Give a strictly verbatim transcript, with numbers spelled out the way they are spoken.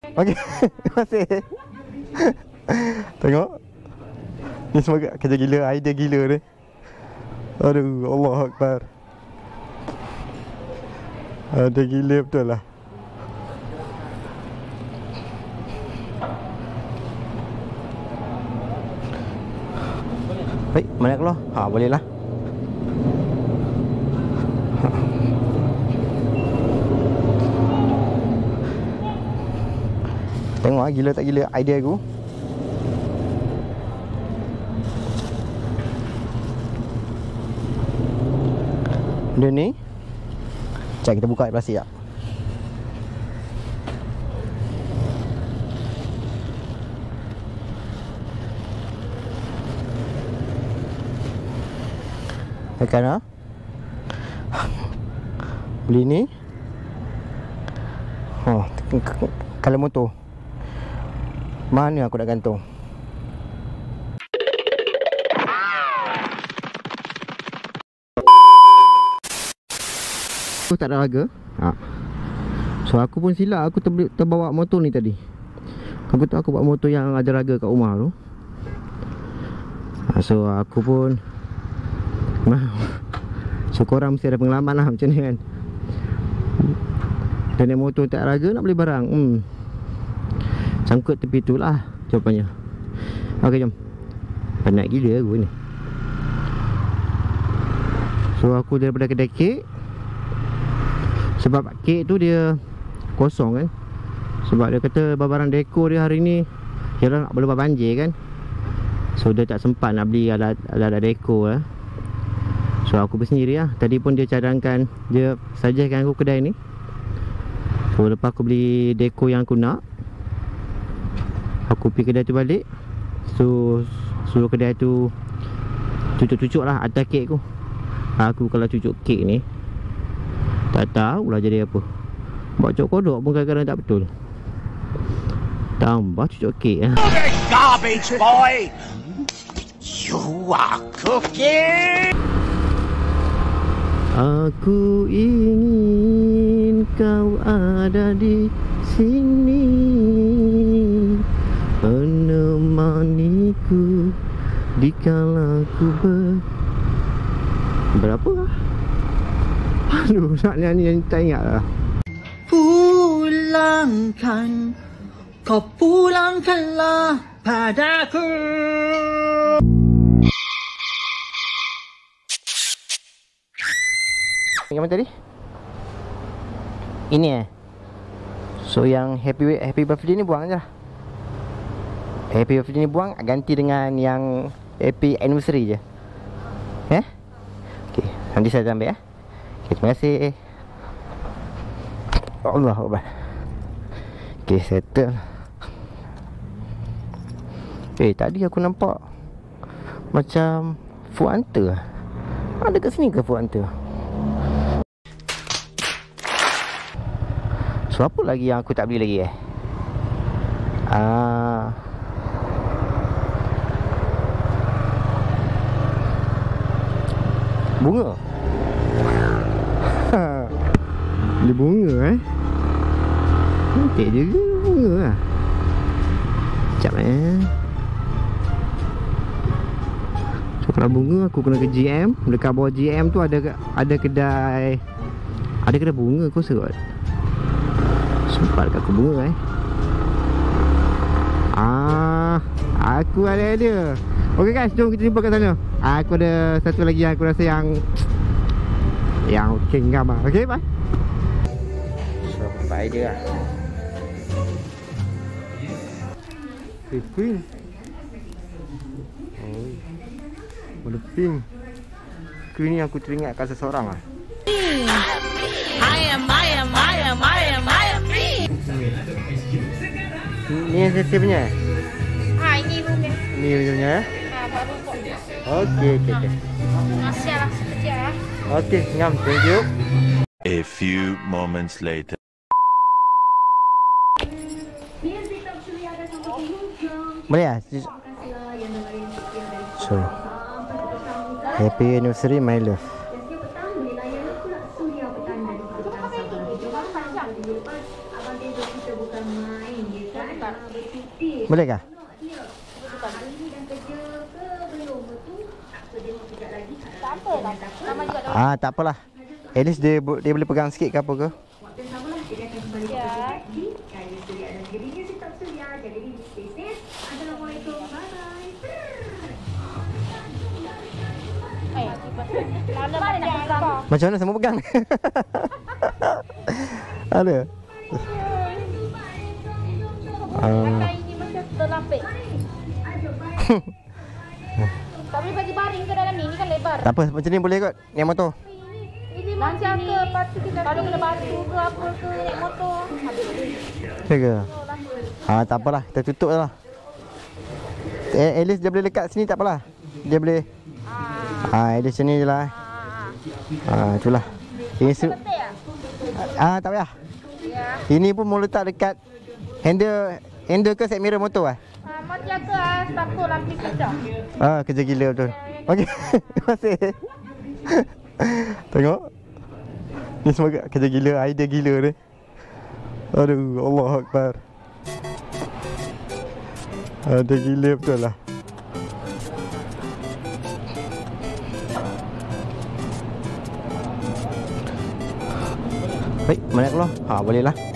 Okey. Masih. Tengok. Ni semua kerja gila, idea gila ni. Aduh, Allahu Akbar. Ada gila betul lah. Baik, mana keluar? Ha, boleh lah. Tengok lah, gila tak gila idea aku. Dia ni, sekejap kita buka plastik tak? Tekan lah. Beli ni. Oh, kalau motor mana aku nak gantung? Aku tak ada harga. Ha. So aku pun silap, aku ter terbawa motor ni tadi. Aku tahu aku bawa motor yang ada harga kat rumah tu. Ha, so aku pun so korang mesti ada pengalaman lah macam ni kan. Dan yang motor tak ada harga nak beli barang, hmm, sangkut tepi tu lah jawapannya. Ok, jom. Penat gila aku ni. So aku daripada kedai kek, sebab kek tu dia kosong kan. Sebab dia kata barang dekor dia hari ni kira nak berlepas banjir kan. So dia tak sempat nak beli alat-alat dekor lah. So aku pergi sendiri lah. Tadi pun dia cadangkan, dia sajakan aku kedai ni. So lepas aku beli dekor yang aku nak, aku pergi kedai tu balik. So suruh kedai tu cucuk-cucuk lah atas kek aku. Aku kalau cucuk kek ni tak tahulah jadi apa. Buat cok kodok pun kadang-kadang tak betul. Tambah cucuk kek. Garbage boy. You are cooking. Aku ingin kau ada di sini, menemaniku dikala ku ber... Berapa lah? Aduh, nak nyanyi yang tak ingat lah. Pulangkan, kau pulangkanlah padaku. Yang mana tadi? Ini eh. So yang happy happy birthday ni buang je lah. Happy birthday ni buang, ganti dengan yang happy anniversary je. Eh? Okay, nanti saya ambil eh. Okay, terima kasih. Allah Akbar. Okay, settle. Eh, tadi aku nampak macam food hunter. Ada kat sini ke food hunter? So apa lagi yang aku tak beli lagi eh? Ah, bunga. Beli bunga eh. Cantik juga bunga lah. Sekejap eh. So kalau bunga aku kena ke G M. Dekat bawah G M tu ada ada kedai, ada kedai bunga aku rasa kot. Sempat dekat aku bunga eh. Ah, aku ada idea. Ok guys, jom kita jumpa kat sana. Aku ada satu lagi yang aku rasa yang Yang kingam lah. Ok, bye. So, aku dapat idea lah. Okay, queen. Oh, boleh pink. Queen ni aku teringatkan seseorang lah. I am, I am, I am, I am, I am free. Ni yang sesi punya? Ha, ini punya. Ni punya eh? Ha, baru kok. Okey, okey, okey. Masih lah sekejap ya. Okey, ngam, thank you. A few moments later. Boleh lah? So, happy anniversary my love. Boleh kah? Tak apa lah. Sama juga dalam. Ah, tak apalah. At least dia bo- dia boleh pegang sikit ke apa ke? Ya. Eh, mana mana nak pegang? Macam mana sama pegang? Ada. Ah, Pakai ini macam terlapik. Tapi bagi baring ke dalam ni, ni kan lebar. tak apa, macam ni boleh kot. Yang motor. Ini macam ke pasti kita kalau kena batu ke apa ke naik motor. Habis. Ya ke? Ah, tak apalah, kita tutup je lah. Eh, at least dia boleh lekat sini tak apalah. Dia boleh. Ah, at least macam ni je lah. eh. Ah, itulah. Ini su- Betul ya? ah, tak payah. Ya. Ini pun mau letak dekat handle handle ke side mirror motor ah. Ah, mau jaga ah, takut lampu kita. Ah, kerja gila betul. Okey. Terima kasih. Tengok. Ni semua kerja gila, idea gila ni. Aduh, Allahu Akbar. Ada gila betul lah. Baik, mana keluar? Ha, boleh lah.